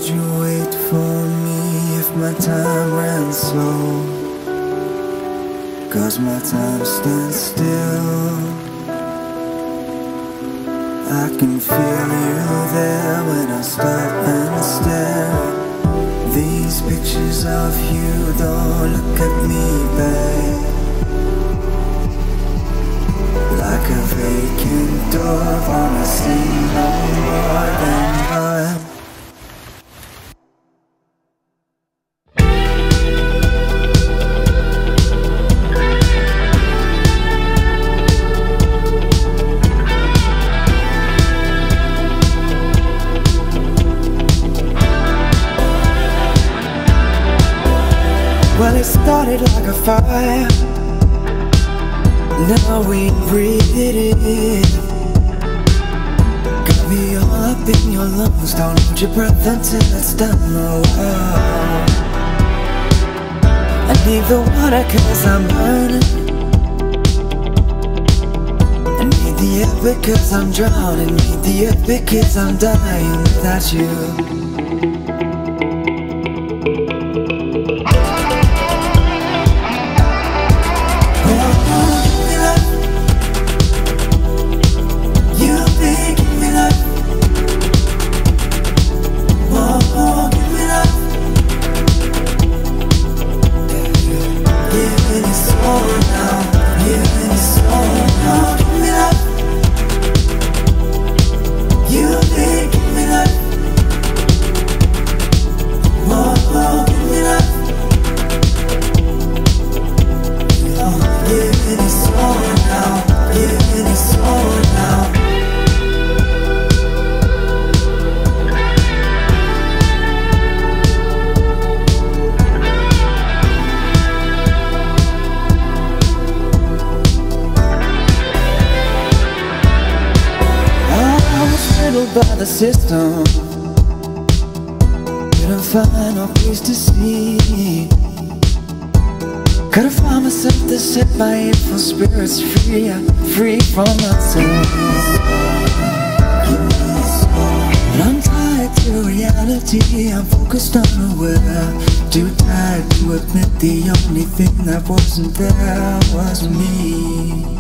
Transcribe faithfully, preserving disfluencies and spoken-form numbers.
you wait for me if my time ran slow? 'Cause my time stands still. I can feel you there when I stop and stare. These pictures of you don't look at me, babe. Like a vacant door, wanna see no more than time. Well, it started like a fire. Now we breathe it in. Got me all up in your lungs. Don't hold your breath until it's done. Oh, oh. I need the water 'cause I'm burning. I need the air because I'm drowning. Need the air because I'm dying without you. By the system, couldn't find no place to sleep. Gotta find myself to set my hateful spirits free. I'm free from myself. And I'm tied to reality. I'm focused on the weather. Too tired to admit the only thing that wasn't there was me.